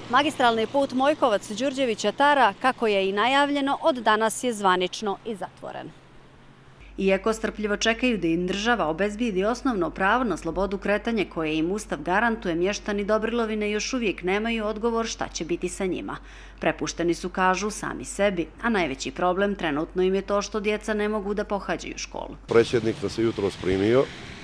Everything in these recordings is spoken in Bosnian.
Magistralni put Mojkovac-Đurđević-Tara, kako je i najavljeno, od danas je zvanično i zatvoren. Iako strpljivo čekaju da im država obezbijedi osnovno pravo na slobodu kretanja koje im Ustav garantuje, mještani Dobrilovine još uvijek nemaju odgovor šta će biti sa njima. Prepušteni su, kažu, sami sebi, a najveći problem trenutno im je to što djeca ne mogu da pohađaju školu. Predsjednik nas je jutros primio,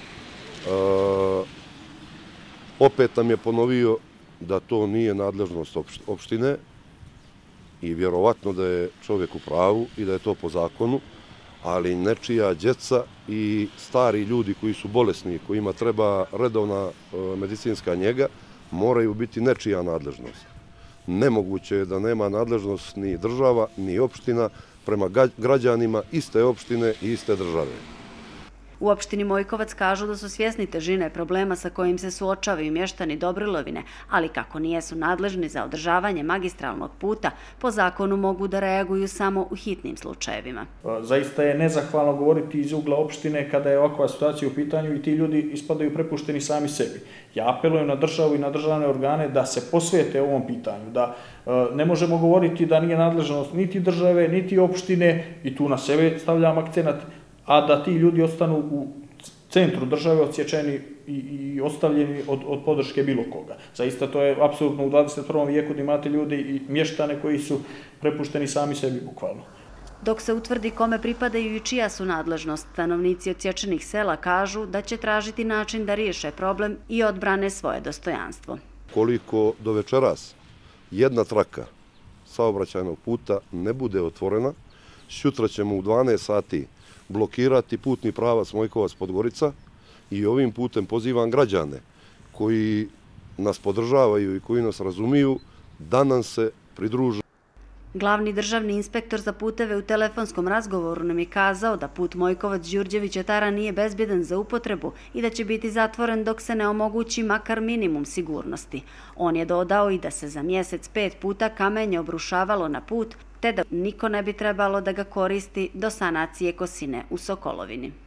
opet nam je ponovio da to nije nadležnost opštine i vjerovatno da je čovjek u pravu i da je to po zakonu, ali nečija djeca i stari ljudi koji su bolesni, kojima treba redovna medicinska njega, moraju biti nečija nadležnost. Nemoguće je da nema nadležnost ni država, ni opština prema građanima iste opštine i iste države. U opštini Mojkovac kažu da su svjesni težine problema sa kojim se suočavaju mještani Dobrilovine, ali kako nijesu nadležni za održavanje magistralnog puta, po zakonu mogu da reaguju samo u hitnim slučajevima. Zaista je nezahvalno govoriti iz ugla opštine kada je ovakva situacija u pitanju i ti ljudi ispadaju prepušteni sami sebi. Ja apelujem na državu i na državne organe da se posvete ovom pitanju, da ne možemo govoriti da nije nadležnost niti države, niti opštine, i tu na sebe stavljam akcenat, a da ti ljudi ostanu u centru države odsječeni i ostavljeni od podrške bilo koga. Zaista to je apsolutno u 21. vijeku da imate ljudi i mještane koji su prepušteni sami sebi bukvalno. Dok se utvrdi kome pripadaju i čija su nadležnost, stanovnici odsječenih sela kažu da će tražiti način da riješe problem i odbrane svoje dostojanstvo. Koliko do večeras jedna traka saobraćajnog puta ne bude otvorena, sutra ćemo u 12 sati blokirati putni pravac Mojkovac-Podgorica i ovim putem pozivam građane koji nas podržavaju i koji nas razumiju da nam se pridruže. Glavni državni inspektor za puteve u telefonskom razgovoru nam je kazao da put Mojkovac-Đurđević-Tara nije bezbjedan za upotrebu i da će biti zatvoren dok se ne omogući makar minimum sigurnosti. On je dodao i da se za mjesec 5 puta kamenje obrušavalo na put, te da niko ne bi trebalo da ga koristi do sanacije Kosine u Sokolovini.